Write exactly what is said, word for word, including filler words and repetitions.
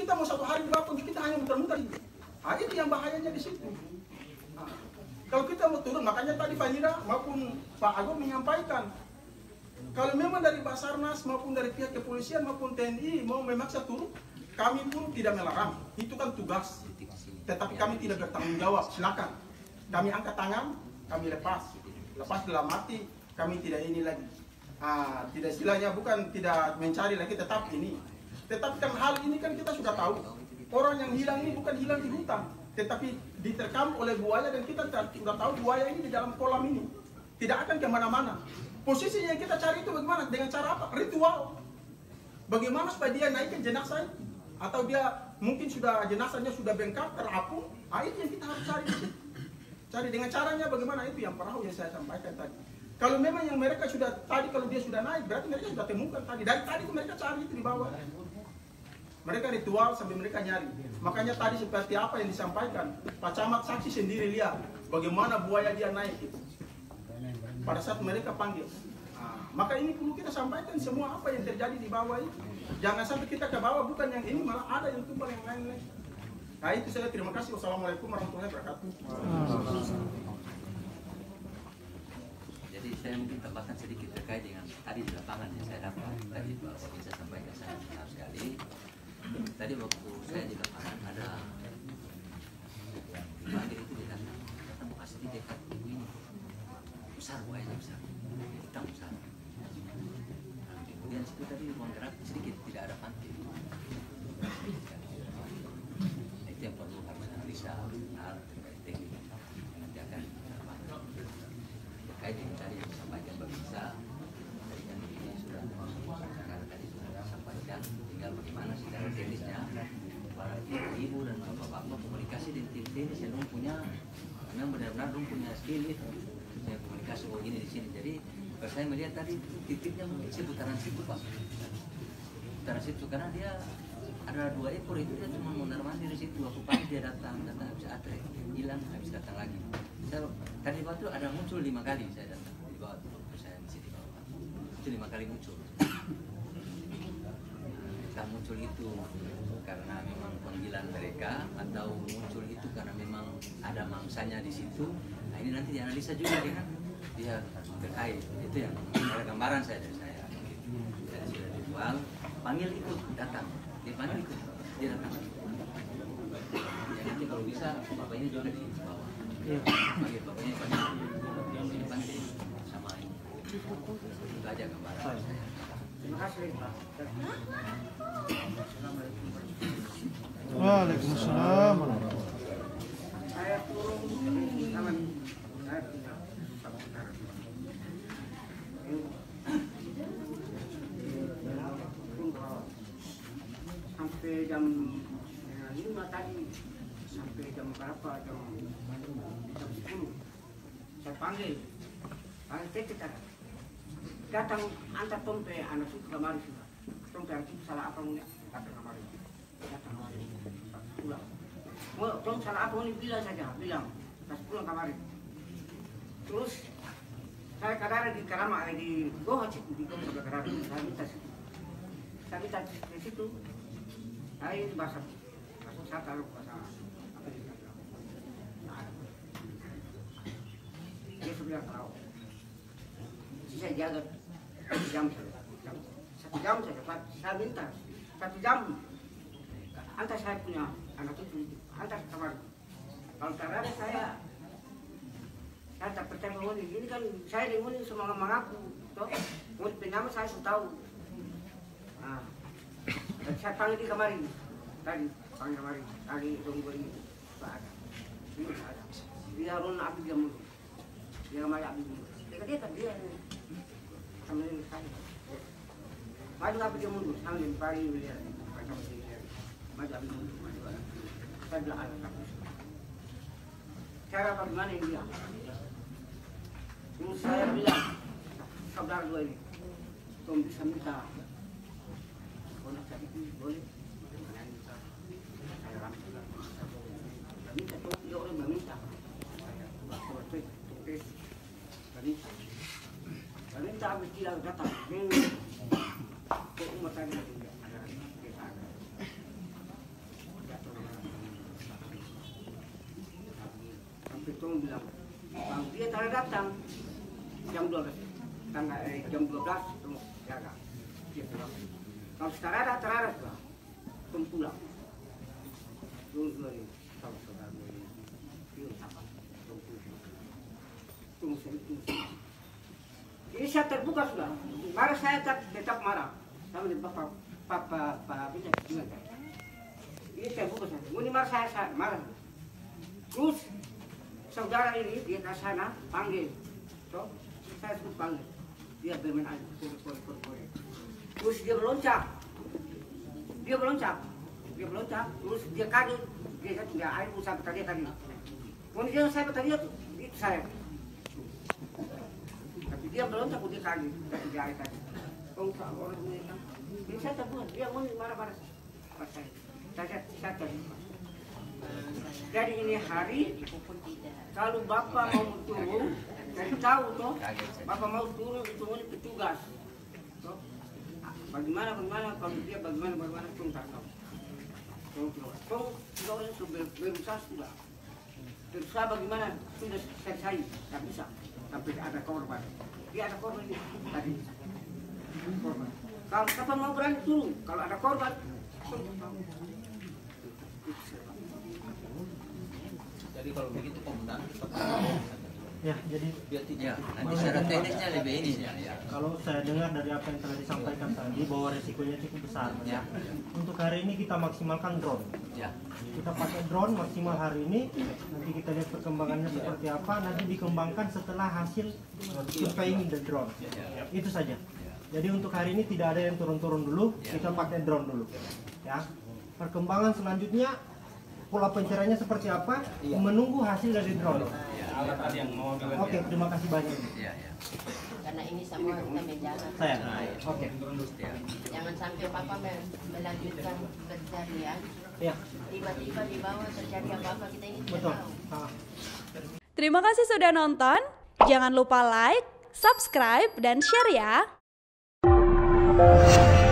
kita mau satu hari di bawah kita hanya muter-muter. Nah, itu yang bahayanya di situ. Nah, kalau kita mau turun, makanya tadi Pak Nida maupun Pak Agung menyampaikan, kalau memang dari Basarnas maupun dari pihak kepolisian maupun T N I mau memaksa turun, kami pun tidak melarang. Itu kan tugas. Tetapi kami tidak bertanggung jawab. Silakan. Kami angkat tangan, kami lepas. Lepas dalam arti kami tidak ini lagi. Ah, tidak istilahnya bukan tidak mencari lagi, tetap ini. Tetapi kan hal ini kan kita sudah tahu. Orang yang hilang ini bukan hilang di hutan, tetapi diterkam oleh buaya, dan kita sudah tahu buaya ini di dalam kolam ini tidak akan kemana-mana. Posisinya yang kita cari itu bagaimana? Dengan cara apa? Ritual. Bagaimana supaya dia naikkan jenazah itu? Atau dia mungkin sudah jenazahnya sudah bengkak, terapung. Nah, itu yang kita harus cari. Cari dengan caranya bagaimana, itu yang perahu yang saya sampaikan tadi. Kalau memang yang mereka sudah tadi, kalau dia sudah naik, berarti mereka sudah temukan tadi. Dari tadi itu mereka cari itu di bawah. Mereka ritual sambil mereka nyari. Makanya tadi seperti apa yang disampaikan, Pak Camat saksi sendiri lihat bagaimana buaya dia naik itu. Pada saat mereka panggil. Nah, maka ini perlu kita sampaikan semua apa yang terjadi di bawah itu. Jangan sampai kita ke bawah, bukan yang ini malah ada yang tumpah yang lain-lain. Nah itu saya terima kasih. Wassalamualaikum warahmatullahi wabarakatuh. Jadi saya mungkin tambahkan sedikit terkait dengan tadi di lapangan yang saya dapat. Tadi Pak Wabi saya sampaikan sangat benar sekali. Tadi waktu saya di lapangan ada dipanggil itu dia datang, datang pasti di dekat ibu ini besar, buayanya besar, hitam besar. Nah, kemudian situ tadi ruang gerak sedikit, tidak ada pantai. Nah, itu yang perlu harus analisa benar terkait teknik yang nanti akan kita terkait dengan tadi yang disampaikan Mbak Bisa. Tadi kan ini sudah karena tadi sudah disampaikan, tinggal bagaimana secara teknisnya para ibu dan bapak-bapak komunikasi dengan tim teknis yang punya, memang benar-benar punya skill itu, punya komunikasi begini di sini. Jadi kalau saya melihat tadi titiknya mungkin seputaran situ Pak, seputaran situ karena dia ada dua ekor itu, dia cuma mondar mandir di situ. Waktu pagi dia datang, datang habis atre, hilang, habis datang lagi. Saya tadi waktu ada muncul lima kali saya datang di bawah, waktu saya di sini bawah, itu lima kali muncul. Entah muncul itu karena memang panggilan mereka atau muncul itu karena memang ada mangsanya di situ. Nah ini nanti dianalisa juga dengan dia terkait. Itu yang ada gambaran saya dari saya. Saya sudah dijual, panggil ikut datang, dipanggil ikut dia datang. Ya nanti kalau bisa bapak ini juga di bawah. Panggil bapaknya panggil, dipanggil sama ini. Itu aja gambaran saya. Terima kasih Pak. Waalaikumsalam. Saya turun sama saya punya satu saudara. Sampai jam lima tadi, sampai jam berapa? Jam jam sepuluh. Saya panggil, panggil kita datang antar tompe anak itu kemarin sudah. Tompe anak itu salah apa punya? Datang kemarin. Datang kemarin. Pulang. Mau tong salah apa ini bilang saja, bilang. Pas pulang kemarin. Terus saya kadang di Karama, di Goa situ, di Goa sebelah Karama. Saya minta situ. Saya minta di situ. Saya ini bahasa, bahasa saya taruh bahasa apa di sana. Dia sudah tahu. Saya jaga satu jam saja, satu jam saja. Saya minta satu jam. Antar saya punya anak itu, antar kamar. Kalau caranya saya, saya tak percaya ngoni. Ini kan saya di ngoni semua mengaku, toh. Ngoni penama saya sudah tahu. Nah, dan saya panggil di kamar ini, tadi panggil kamar ini, tadi tunggu ini, tak ada. Ini tak ada. Dia harus api dia mulu, dia kamar api mulu. Dia dia kan dia. Sambil saya, maju api dia mundur, sambil pagi beliau, maju api mundur, maju api. Saya bilang ada kamu. Cara bagaimana ini dia? Terus saya bilang, saudara dua ini, kamu bisa minta, kalau saya itu boleh, saya ramai, minta tuh dia orang meminta, kalau saya tulis, minta. Minta habis tidak datang, ini kok umat tadi ada kita. Bang bilang, Bang dia tadi datang jam dua belas, tanggal eh, jam dua belas tunggu jaga. Dia bilang, kalau sekarang ada terada Bang, tunggu pulang. Tunggu dua ini, kalau saudara ini, dia apa? Tunggu, tunggu sini, tunggu sini. Ini saya terbuka sudah, marah saya tetap, tetap marah, sama di bapak, papa, papa, bisa gimana? Ini terbuka saja, ini marah saya, saya marah. Terus saudara ini dia ke sana panggil, so saya suruh panggil, dia bermain air, kore kore kore kore. Terus dia meloncat, dia meloncat, dia meloncat, terus dia kaget, dia tinggal air pun sampai tadi tadi. Kemudian saya tadi itu, itu saya. Tapi dia meloncat, dia kaget, tapi dia air tadi. Orang orang ini, ini saya terbuka, dia mau marah-marah, pas saya, saya saya terbuka. Jadi ini hari kalau Bapak mau turun, saya tahu toh, Bapak mau turun itu ini petugas. Toh, bagaimana bagaimana kalau dia bagaimana bagaimana pun tak tahu. Toh, toh, toh itu berusaha sudah. Berusaha bagaimana sudah selesai, tak bisa. Tapi ada korban. Dia ada korban ini tadi. Korban. Kalau kapan mau berani turun, kalau ada korban. Jadi kalau begitu komandan ya, jadi biar tidak nanti secara teknisnya lebih ini ya, ya. Kalau saya dengar dari apa yang telah disampaikan tadi bahwa resikonya cukup besar, Ya. Untuk hari ini kita maksimalkan drone. Ya. Kita pakai drone maksimal hari ini. Nanti kita lihat perkembangannya seperti apa. Nanti dikembangkan setelah hasil surveying dari drone. Itu saja. Jadi untuk hari ini tidak ada yang turun-turun dulu. Kita pakai drone dulu. Ya. Perkembangan selanjutnya pola pencariannya seperti apa? Menunggu hasil dari drone. Oke, terima kasih banyak. Ya, ya. Karena ini semua kita menjaga. Saya. Oke. Jangan sampai Papa melanjutkan pencarian. Ya. Tiba-tiba di bawah terjadi apa-apa kita ini tidak Betul. tahu. Ah. Terima kasih sudah nonton. Jangan lupa like, subscribe, dan share ya.